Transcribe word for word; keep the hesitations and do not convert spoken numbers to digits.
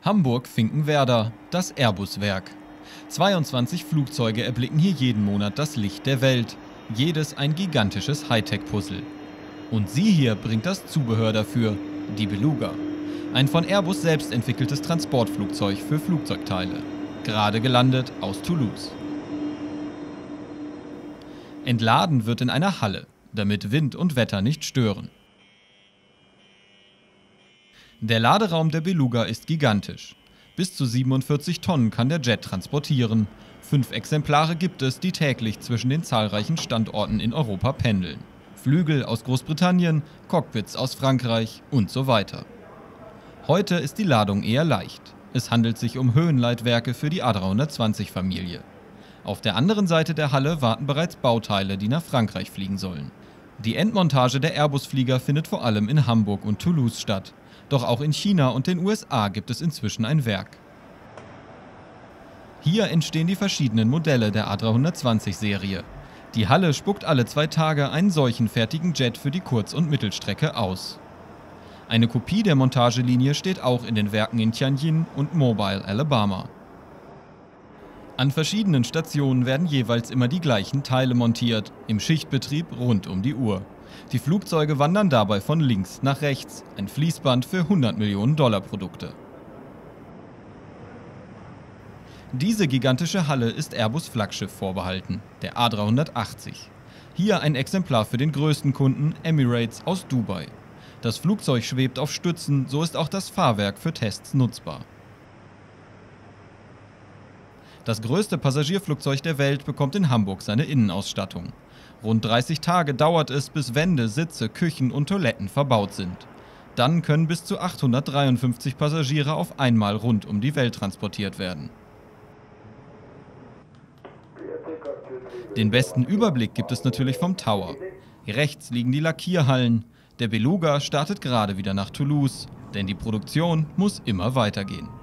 Hamburg-Finkenwerder, das Airbus-Werk. zweiundzwanzig Flugzeuge erblicken hier jeden Monat das Licht der Welt. Jedes ein gigantisches Hightech-Puzzle. Und sie hier bringt das Zubehör dafür, die Beluga. Ein von Airbus selbst entwickeltes Transportflugzeug für Flugzeugteile. Gerade gelandet aus Toulouse. Entladen wird in einer Halle, damit Wind und Wetter nicht stören. Der Laderaum der Beluga ist gigantisch. Bis zu siebenundvierzig Tonnen kann der Jet transportieren. Fünf Exemplare gibt es, die täglich zwischen den zahlreichen Standorten in Europa pendeln. Flügel aus Großbritannien, Cockpits aus Frankreich und so weiter. Heute ist die Ladung eher leicht. Es handelt sich um Höhenleitwerke für die A dreihundertzwanzig-Familie. Auf der anderen Seite der Halle warten bereits Bauteile, die nach Frankreich fliegen sollen. Die Endmontage der Airbus-Flieger findet vor allem in Hamburg und Toulouse statt. Doch auch in China und den U S A gibt es inzwischen ein Werk. Hier entstehen die verschiedenen Modelle der A dreihundertzwanzig-Serie. Die Halle spuckt alle zwei Tage einen solchen fertigen Jet für die Kurz- und Mittelstrecke aus. Eine Kopie der Montagelinie steht auch in den Werken in Tianjin und Mobile, Alabama. An verschiedenen Stationen werden jeweils immer die gleichen Teile montiert, im Schichtbetrieb rund um die Uhr. Die Flugzeuge wandern dabei von links nach rechts, ein Fließband für hundert Millionen Dollar Produkte. Diese gigantische Halle ist Airbus Flaggschiff vorbehalten, der A dreihundertachtzig. Hier ein Exemplar für den größten Kunden, Emirates aus Dubai. Das Flugzeug schwebt auf Stützen, so ist auch das Fahrwerk für Tests nutzbar. Das größte Passagierflugzeug der Welt bekommt in Hamburg seine Innenausstattung. Rund dreißig Tage dauert es, bis Wände, Sitze, Küchen und Toiletten verbaut sind. Dann können bis zu achthundertdreiundfünfzig Passagiere auf einmal rund um die Welt transportiert werden. Den besten Überblick gibt es natürlich vom Tower. Rechts liegen die Lackierhallen. Der Beluga startet gerade wieder nach Toulouse, denn die Produktion muss immer weitergehen.